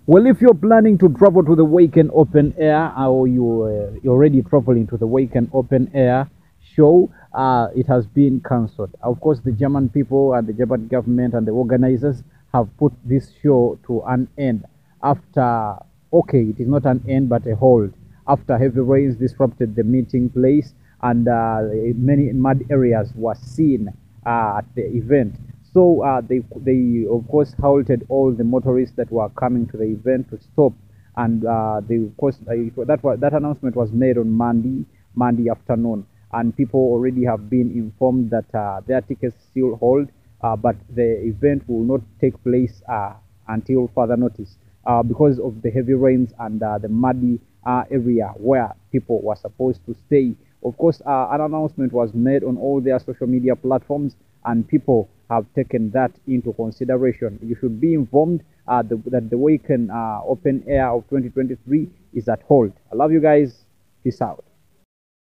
Well, if you're planning to travel to the Wacken Open Air, or you're already traveling to the Wacken Open Air show, it has been cancelled. Of course, the German people and the German government and the organizers have put this show to an end after, okay, it is not an end but a hold, after heavy rains disrupted the meeting place and many mud areas were seen at the event. So they of course halted all the motorists that were coming to the event to stop, and they of course that announcement was made on Monday afternoon, and people already have been informed that their tickets still hold, but the event will not take place until further notice because of the heavy rains and the muddy area where people were supposed to stay. Of course, an announcement was made on all their social media platforms, and people have taken that into consideration. You should be informed that the Wacken Open Air of 2023 is at hold. I love you guys. Peace out.